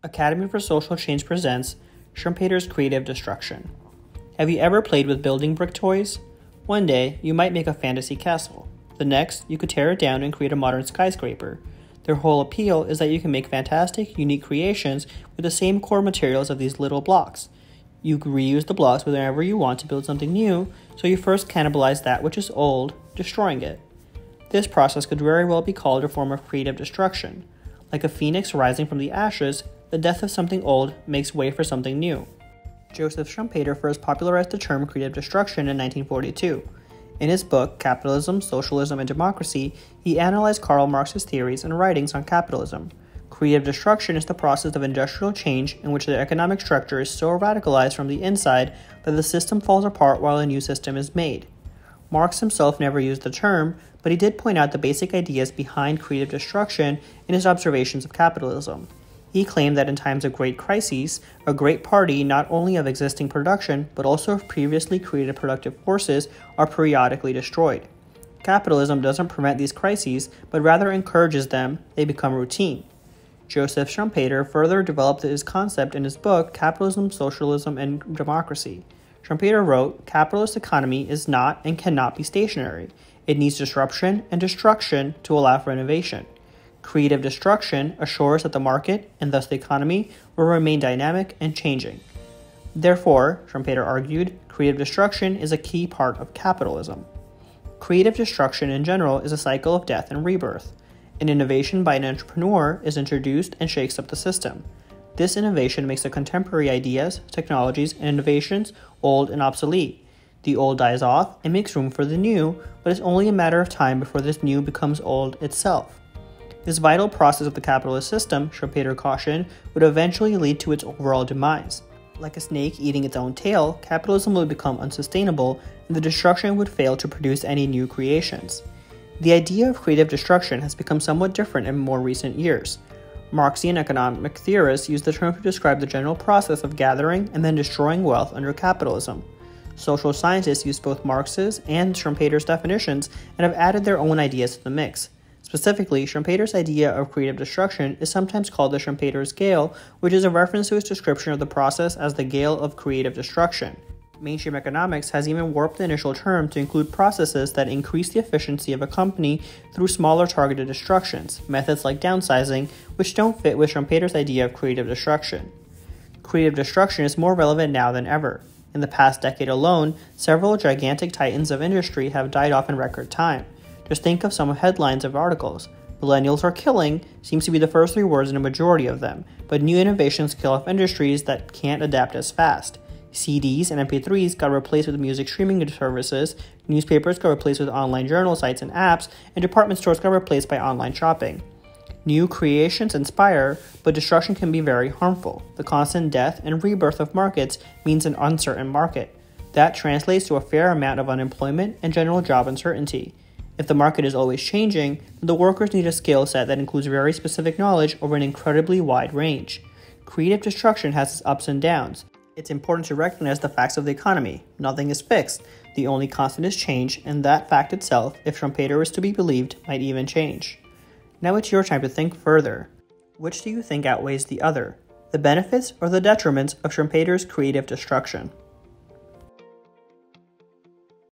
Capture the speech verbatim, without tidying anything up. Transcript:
Academy for Social Change presents Schumpeter's Creative Destruction. Have you ever played with building brick toys? One day, you might make a fantasy castle. The next, you could tear it down and create a modern skyscraper. Their whole appeal is that you can make fantastic, unique creations with the same core materials of these little blocks. You can reuse the blocks whenever you want to build something new, so you first cannibalize that which is old, destroying it. This process could very well be called a form of creative destruction. Like a phoenix rising from the ashes, the death of something old makes way for something new. Joseph Schumpeter first popularized the term creative destruction in nineteen forty-two. In his book, Capitalism, Socialism and Democracy, he analyzed Karl Marx's theories and writings on capitalism. Creative destruction is the process of industrial change in which the economic structure is so radicalized from the inside that the system falls apart while a new system is made. Marx himself never used the term, but he did point out the basic ideas behind creative destruction in his observations of capitalism. He claimed that in times of great crises, a great party not only of existing production, but also of previously created productive forces are periodically destroyed. Capitalism doesn't prevent these crises, but rather encourages them. They become routine. Joseph Schumpeter further developed his concept in his book, Capitalism, Socialism and Democracy. Schumpeter wrote, "Capitalist economy is not and cannot be stationary. It needs disruption and destruction to allow for innovation. Creative destruction assures that the market, and thus the economy, will remain dynamic and changing." Therefore, Schumpeter argued, creative destruction is a key part of capitalism. Creative destruction in general is a cycle of death and rebirth. An innovation by an entrepreneur is introduced and shakes up the system. This innovation makes the contemporary ideas, technologies, and innovations old and obsolete. The old dies off and makes room for the new, but it's only a matter of time before this new becomes old itself. This vital process of the capitalist system, Schumpeter cautioned, would eventually lead to its overall demise. Like a snake eating its own tail, capitalism would become unsustainable, and the destruction would fail to produce any new creations. The idea of creative destruction has become somewhat different in more recent years. Marxian economic theorists use the term to describe the general process of gathering and then destroying wealth under capitalism. Social scientists use both Marx's and Schumpeter's definitions and have added their own ideas to the mix. Specifically, Schumpeter's idea of creative destruction is sometimes called the Schumpeter's Gale, which is a reference to his description of the process as the gale of creative destruction. Mainstream economics has even warped the initial term to include processes that increase the efficiency of a company through smaller targeted destructions, methods like downsizing, which don't fit with Schumpeter's idea of creative destruction. Creative destruction is more relevant now than ever. In the past decade alone, several gigantic titans of industry have died off in record time. Just think of some headlines of articles. "Millennials are killing" seems to be the first three words in a majority of them, but new innovations kill off industries that can't adapt as fast. C Ds and M P threes got replaced with music streaming services, newspapers got replaced with online journal sites and apps, and department stores got replaced by online shopping. New creations inspire, but destruction can be very harmful. The constant death and rebirth of markets means an uncertain market. That translates to a fair amount of unemployment and general job uncertainty. If the market is always changing, then the workers need a skill set that includes very specific knowledge over an incredibly wide range. Creative destruction has its ups and downs. It's important to recognize the facts of the economy. Nothing is fixed. The only constant is change, and that fact itself, if Schumpeter is to be believed, might even change. Now it's your time to think further. Which do you think outweighs the other? The benefits or the detriments of Schumpeter's creative destruction?